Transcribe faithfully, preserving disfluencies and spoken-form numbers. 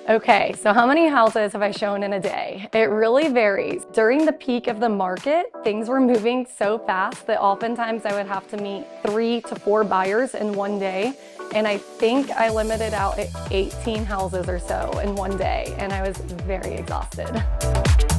Okay, so how many houses have I shown in a day? It really varies. During the peak of the market, things were moving so fast that oftentimes I would have to meet three to four buyers in one day. And I think I limited out at eighteen houses or so in one day, and I was very exhausted.